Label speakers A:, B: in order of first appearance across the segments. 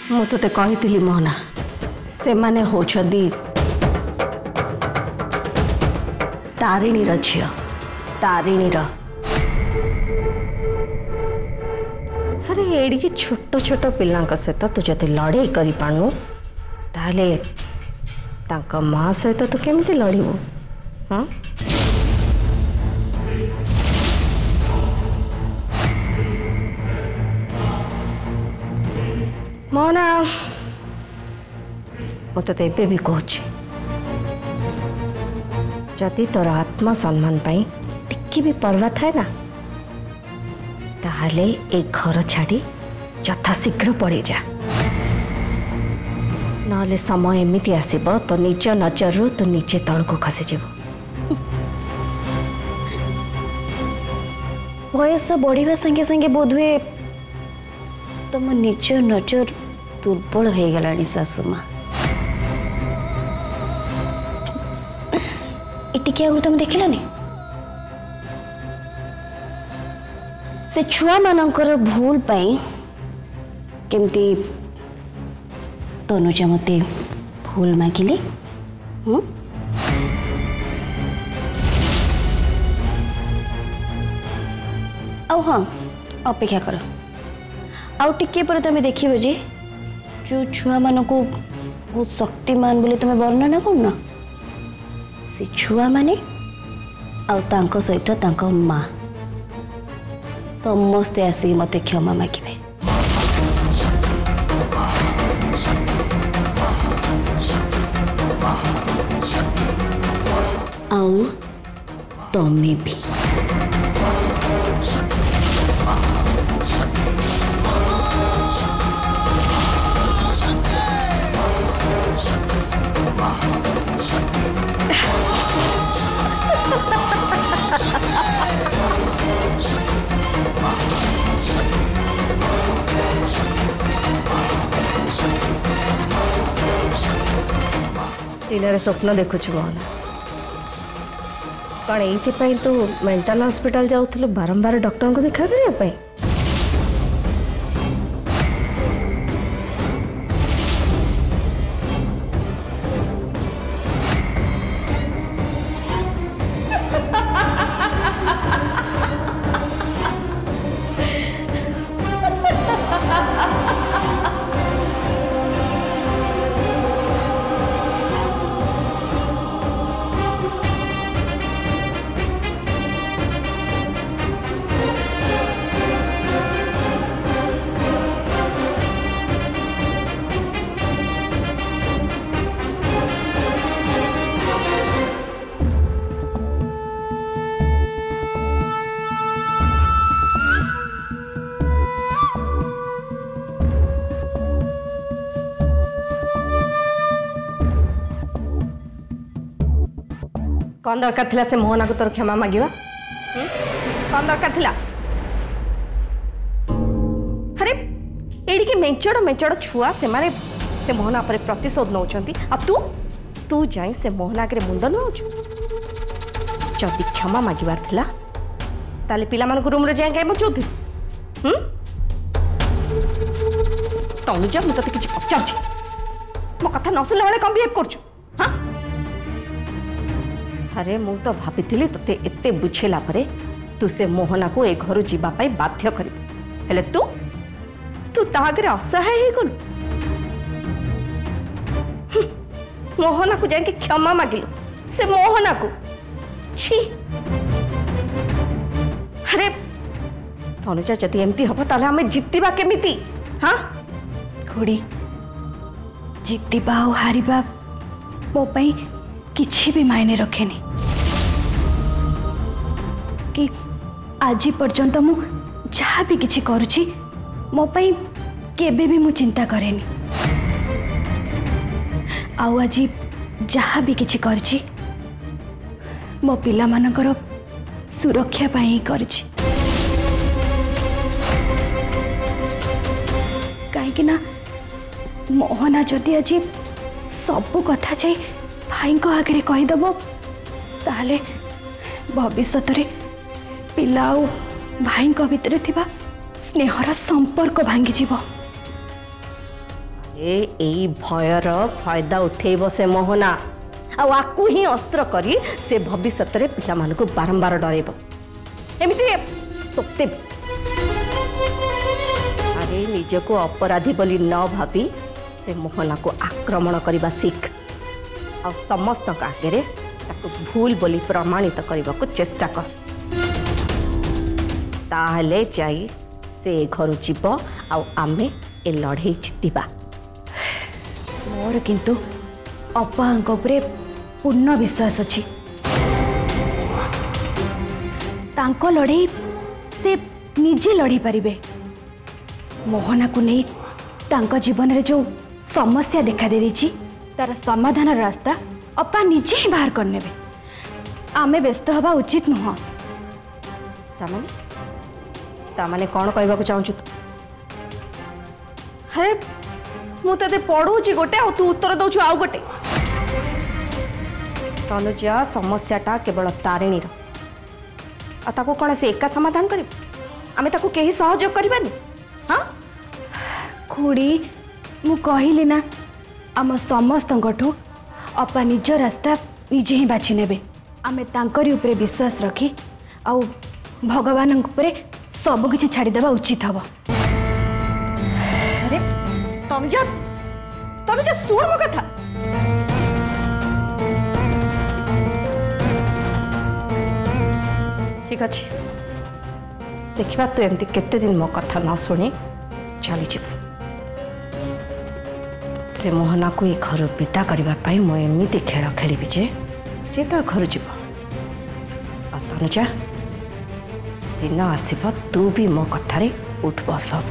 A: मु तो कही मोहना से माने होछंदी तारिणी झियो तारिणी अरे एडिकी छोट छोट पिला सहित तू जब लड़े कर पानु ताले तांका माँ सहित तू केमिति लड़ू हाँ मोहना मत तो भी कहूँ जदि तोर आत्मा सम्मान पाई टिकी भी परवा थाए ना ताहले एक घर छाड़ी यथाशीघ्र पड़े जा नले समय एमती आसब तो निज नजर तो निजे तल को खसीज
B: बयस बढ़िया संगे संगे बोधुए तुम निज नजर दुर्बल हो गलानी सासुमा टिके आगु तुम देखिलनी से छुआ मानकर भूल पाई केमती तनुजा मते भूल मागिले आउ हाँ अपेक्षा कर आउ टिके पर तुम देखिबो जे जो छुआ मान को बहुत शक्तिमान बोले तुम्हें वर्णना करना से छुआ माने आउ तांको सहित तांको माँ समस्ते आसी मते क्षमा मागिबे आउ तमे भी
A: दिन स्वप्न देखुच मोहन कौन ये तू मेंटल हॉस्पिटल जाऊँ बारंबार डॉक्टर को देखा करने कौन दरकार थिला से मोहना को तोर क्षमा मागिवा कौन दरकार थिला अरे एडी के मेंचड़ छुआ से मारे से मोहना पर प्रतिशोध नौचंती आ तू तू जाई से मोहना के मुंड नौच जदि क्षमा मागिवार थिला ताले पिला मान को रूम रे जाय गए मचोथि तनुजा मु तते किछि पचार छी मो कथा न सुनला बेले कम बिहेव करछु हां अरे मु तो भाभी ते एते बुझेला परे तू से मोहना को ए घर जीवा पाई बाध्य कर हेले तू तू तागरे असहाय हे गलु मोहना को जाके क्षमा मागिलु से मोहना को छी अरे तनुजा जदि एमती हबो ताले हमें जितबा केमिति हां
B: खुड़ी जितबा और हारिबा मो पई किछि भी मायने रखेनी कि आज पर्यंत मु जहाँ भी किछि करुछि मो पई केबे भी मु चिंता करेनी आउ आज जहाँ भी किछि करछि मो पिला मानकर सुरक्षा पाई ही करछि कहीं ना मोहना जदि आज सब कथा जाई भाई को आगे कहीदेव ताले भविष्य पिला और भाई भितर थिबा स्नेहर संपर्क भांगी जीव
A: एई भयर फायदा उठेब से मोहना आकु ही अस्त्र करी से भविष्य में पिला मानकु बारंबार डरेब एमती तोते अरे निज को अपराधी बोली न भाभी से मोहना को आक्रमण करने सीख आ समस्त आगे ताको भूल बोली प्रमाणित करने को चेष्टा कर ताहले जाई से घर जीव आमे ए लड़े जितवा
B: मोर किंतु अपांक उपरे पूर्ण विश्वास अच्छी तांको लड़े से निजे लड़ी पारिबे मोहना को नहीं तांको जीवन रे जो समस्या देखा दे रही तार समाधान रास्ता अपा निजे ही बाहर करने आमे व्यस्त हवा उचित नुह
A: तामाने कौन कहबा को चाहूँ तू अरे मु ते पढ़ुची गोटे आ तू उत्तर दौचु आउ गोटे तनुजा समस्याटा केवल तारिणीर ताको कौन से एका समाधान कर आमे ताको केही सहयोग करबानी हाँ
B: खुड़ी मु कहली ना आम समस्त अपा निज रास्ता निजे ही बाछि नेबे आमे तांकरी उपरे विश्वास रखी आउ भगवान उपरे सब किछि छाड़ी देबा उचित हबो।
A: अरे तनुजा तनुजा सुन मो कथा ठीक अच्छे देखा तू एमती केते दिन मो कथा न शुणी चली जीव से मोहना को ये घर विदा करने मुझे खेल खेली जे सी तो घर जीव तनुजा दिन आसब तू भी मो कथारे उठब सब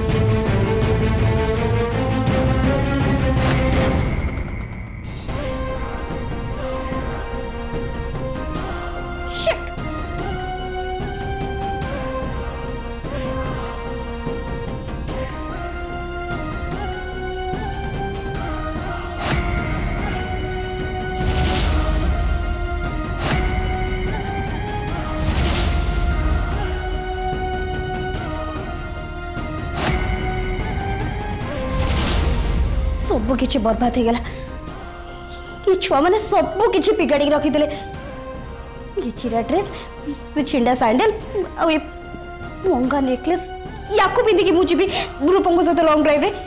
A: सब किसी बर्बाद हो गला ये छुआ मैंने सब किसी बिगाड़ी रखीदे ये चिरा ड्रेस छिंडा सैंडल आ ये महंगा नेकलेस या पिंधिकी मुझे रूपम सहित लॉन्ग ड्राइव रे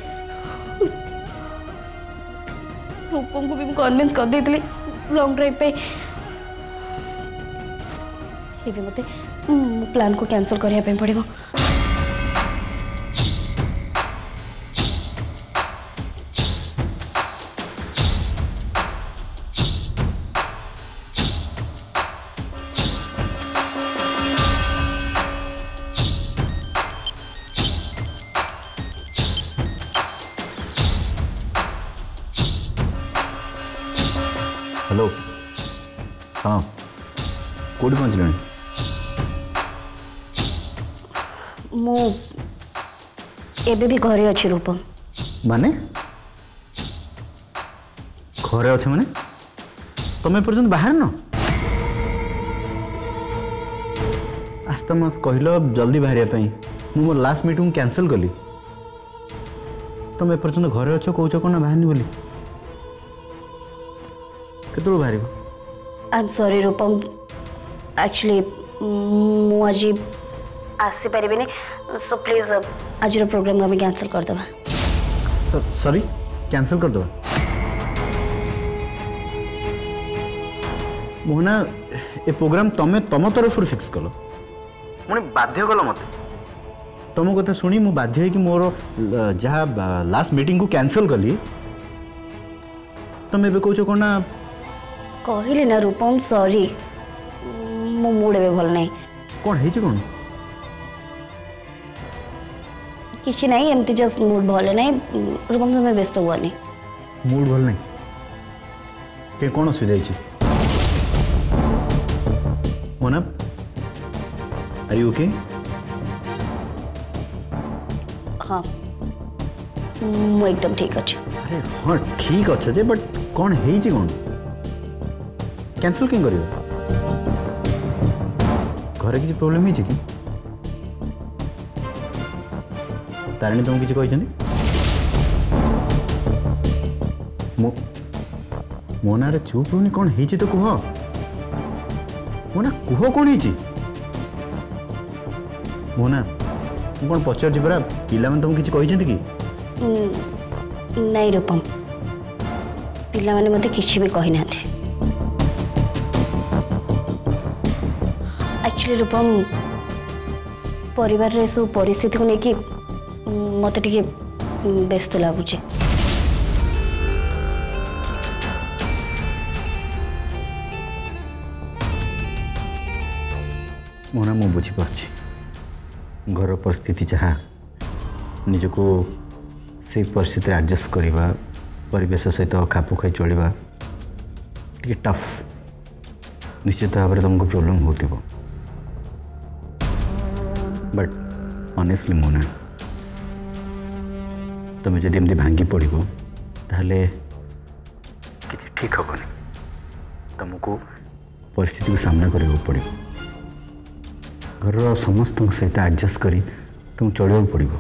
A: रूपम को भी कन्विंस कर देती लॉन्ग ड्राइव पे ये भी मते प्लान को कैंसिल करने पड़ेगा।
C: हेलो हाँ कौटी पहुँचल
B: मु एबे भी घरे अच्छी रूपम
C: माने घरे अच्छे माने तुम पर्यंत बाहर न आज तो मत कहल जल्दी बाहर मु मोर लास्ट मीटिंग कैंसिल कली तुम पर्यंत घरे अच्छ कौच कौन बाहरनी बोली केतु बाहर
B: I am sorry Rupam actually मु आज आसी पारिबेनी सो प्लीज आज प्रोग्राम आम कैंसिल कर देबा।
C: सॉरी कैंसिल कर दो मोहना ए प्रोग्राम तमे तम तरफ फिक्स कल मुझे बाध्य कल मत तुम कथा शुणी मु बाध्य है कि मोर जहाँ लास्ट मीटिंग को कैंसिल कली तुम एबे कहूच कौन
B: कहली ना रूपम सॉरी मो मूड ए भल नहीं
C: कौन है कौन
B: किसी नहीं एमती जस्ट मूड भल नहीं रूपम तुम्हें व्यस्त हुआ नहीं
C: मूड भल नहीं के कौन असुविधा मोना आर यू ओके
B: हाँ मु एकदम ठीक अच्छे।
C: अरे हाँ ठीक अच्छे जे बट कौन है कौन कैंसिल क्यों करियो घरे किसी प्रॉब्लम है कि तारिणी तुमको किसी कहते मोना रे चुप होनी कौन है तो कह मोना कह कौन है मोना कौन पचार परा पिला तुमको किसी कहते कि
B: नहीं रूपम पिला माने मते किसी भी कही ना एक्चुअली रूपम परिवार रे सब परिस्थिति को लेकिन मत टे व्यस्त लगुच
C: मोना मु बुझीपार घर परिस्थिति जहाँ निजको से परिस्थिति एडजस्ट करवा परिवेश सहित खापु खाई चलवा टे टफ निश्चित भाव में तुमको प्रोब्लेम होती बट ऑनेस्टली मोना तुम्हें जब एमती भांगी पड़ो ताहले किसी ठीक हेनी तुमको परिस्थिति को सामना करने पड़ो घर समस्त सहित एडजस्ट करी तुमको चलवा पड़ो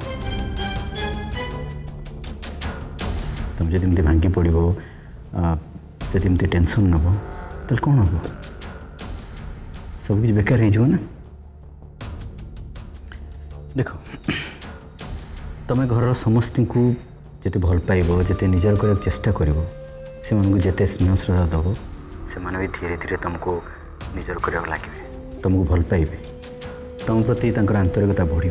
C: तुम जब एमती भांगी पड़ो जब एमती टेंशन नब तो कौन हम सब कुछ बेकार हो ना देख तुम घर समस्त को जिते भल पाइब जिते निजर कर चेष्टा कर जिते स्नेह श्रद्धा दब से भी धीरे धीरे तुमको निजर करने लगे तुमको भल पाइबे तुम प्रति आंतरिकता बढ़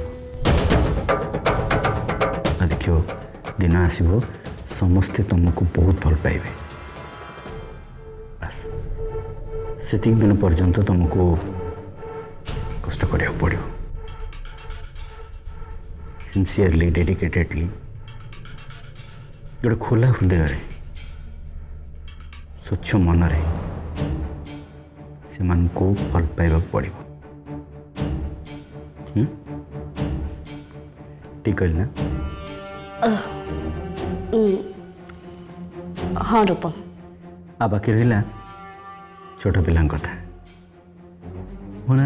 C: देख दिन आसब समस्ते तुमको बहुत भल पाइबे बस से दिन पर्यंत तुमको कष्ट करा पड़ो सिंसियरली डेडिकेटेडली गोटे खोला हृदय स्वच्छ मन से भल पाइबा पड़ो ठीक कहल ना
B: हाँ रूपम
C: आ बाकी रहा छोट पिला कथा मोना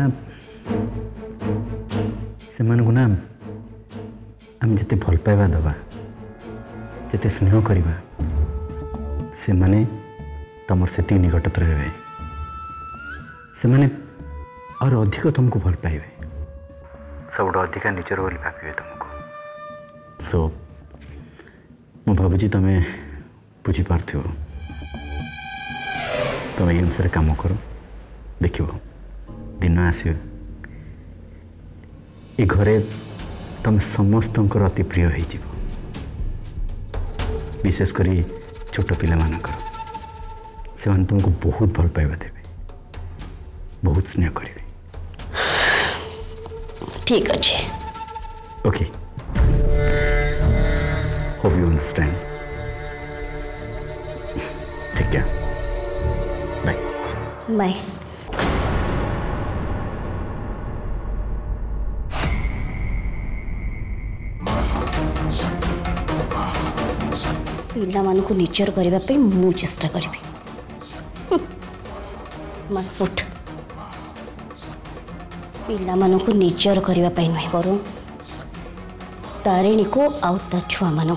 C: से ना आम जिते भल पाइबा दबा जिते स्नेह करवा से माने तमर से निकटत रहे से माने और अधिक तुमको भल पाइबे सब अधिका निजर बोली भावे तुमको सो मु भावुची तुम्हें बुझीपार तुम ये अनुसार काम कर देख दिन आस घरे तुम समस्त अति प्रिय हो विशेषकर छोट पिला से तुमको बहुत भल पाइबा देवे बहुत स्नेह करेंगे
B: ठीक अच्छे
C: ओके होप यू अंडरस्टैंड ठीक है बाय
B: बाय पिला मानू निजर करने मु चेष्टा करी फुट पिला मानू निजर करने नुहे बर तारिणी को आउ ता छुआ मानू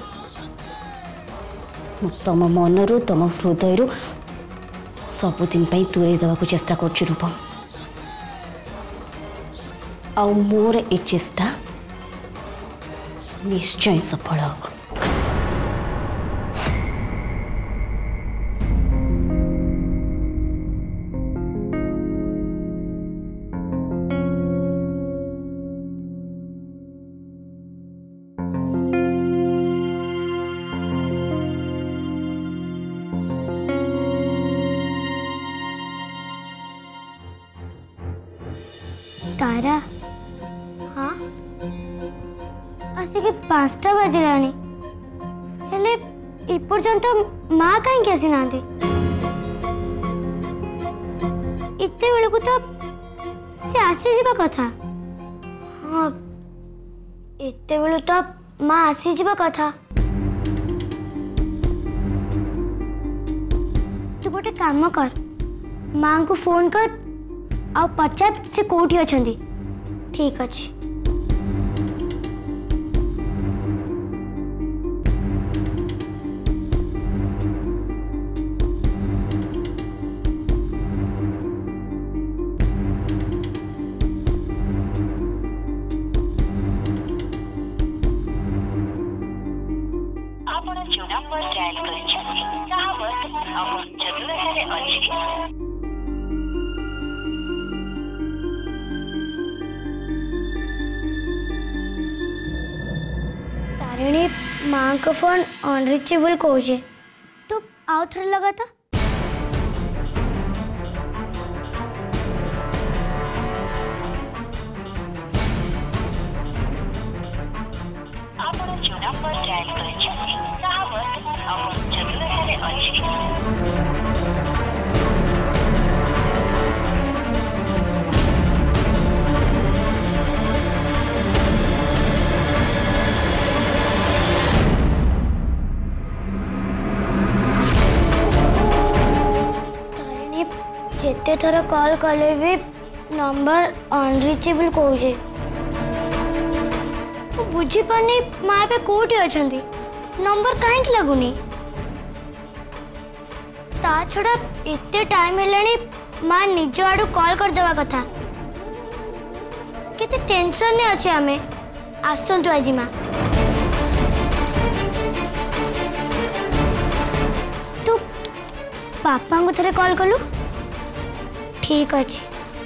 B: तुम मनरु तुम हृदय सबुदिन दूरे देवाक चेष्टा कर रूपम आउ मोर ए चेष्टा निश्चय सफल हम
D: तारा हाँ आसिक 5टा बजलानी हेले एपर्यंत माँ कहीं आसी ना इतने बेलू तो से आसी जावा कथा हाँ इतने बेलू तो माँ आसी जावा कथा तू गोटे काम कर माँ को फोन कर आ पचार से कोठी अछंदी ठीक अच्छे तारिणी माँ का फोन अनरिचेबल कहे तो आउ थे लगा था। जिते थर कॉल कले भी नंबर अनरिचेबल कहे बुझी पानी माँ पे कोठी अछंती नंबर कहीं लगुनी ता छड़ा इतने टाइम हेलानी माँ निज आड़ू कॉल कर देवा कथा केते टेंशन ने अच्छे आमे आसंतु आज माँ तू पापा को थरे कॉल कलु ठीक अच्छे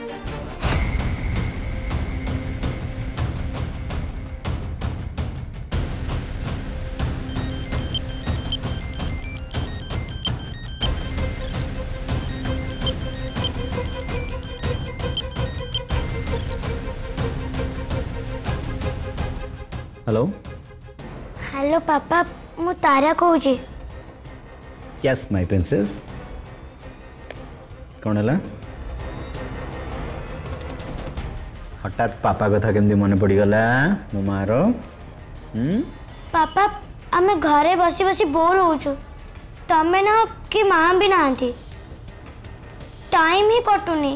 C: हेलो
D: हेलो पापा मु तारा कहूँ
C: यस माय प्रिंसेस कौन है हठात पापा कथा केमती मन पड़गला मो मार
D: पापा आमे घरे बसी बसी बोर हो तमें ना कि माँ भी ना टाइम ही कटुनी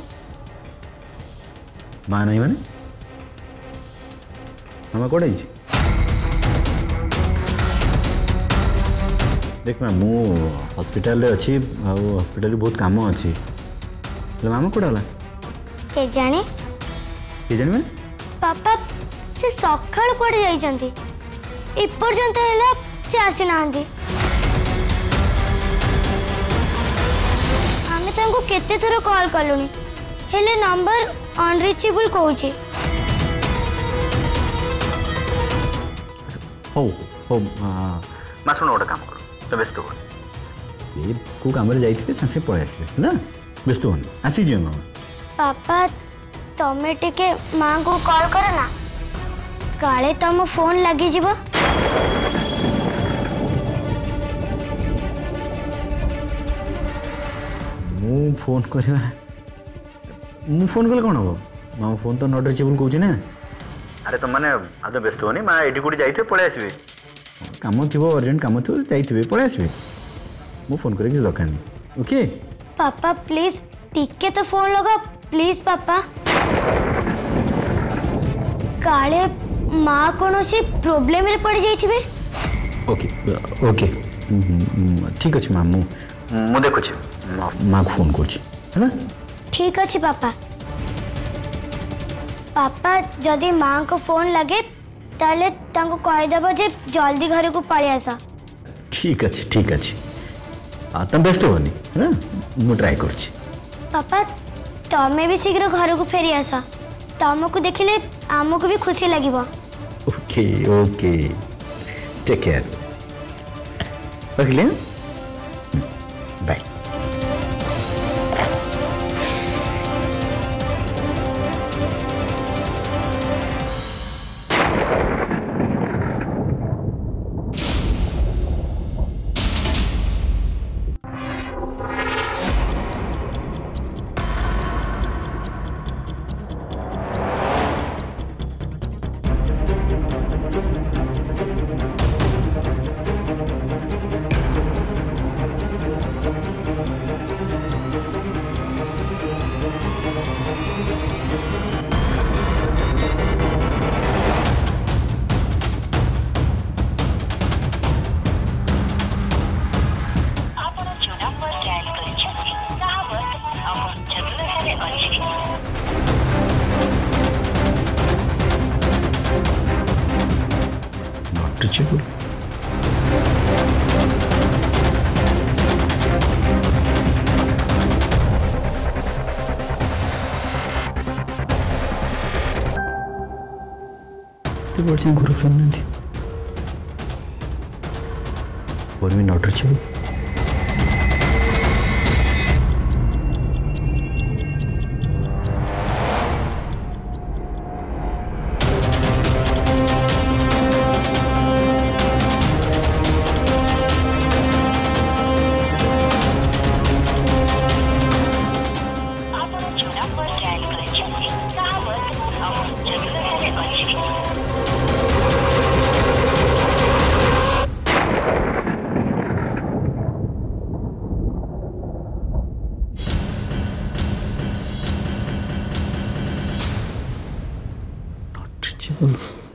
C: माँ नहीं माने मामा कौन देख मैं मु हॉस्पिटल रे अच्छी हॉस्पिटल बहुत काम अच्छी मामा कौन है
D: के जाने
C: मैंने
D: पापा से सकाल कड़े जाइछंती एपर्यंत हैला से आसी नांदी आमे तांको केते थरो कॉल कलुनी हेले नंबर अनरिचेबल कहूची
C: हो माँ शुण गोटे काम कर तो व्यस्त हो ये को काम जाइए सासे पड़े आसबे ना व्यस्त हो आसीजे मामा
D: पापा तमे टिके माँ को कॉल कर ना काले तम फोन लगी जीव
C: मु फोन करवा मु फोन कले कौन हम माँ फोन तो नॉट रिचेबल कहूँ ना अरे तुम मैंने आदि व्यस्त होनी माँ एटी कौटी जाइए पड़े आसबे काम थी अर्जेंट काम थी जाइए पड़े आसबे मु फोन कर दरकार नहीं ओके
D: पापा प्लीज टिके तो फोन लगा प्लीज पापा काले माँ कौन सी प्रोब्लेम रे पड़ जाइए
C: ओके ओके ठीक अच्छे माँ मु देखु माँ को फोन कर
D: ठीक अच्छे पापा पापा जदि माँ को फोन लगे ताले तांको कहीदेव जे जल्दी घर को पलि आस
C: ठीक अच्छे तुम व्यस्त होनी है मु ट्राई कर
D: पापा तमें भी शीघ्र घर को फेरी आस तुमको देखिले आमको भी खुशी लगे
C: ओके ओके टेक केयर रखिले बाय रिचेबल तो घर फेर ना फोन भी नॉट रिचेबल। Not reachable.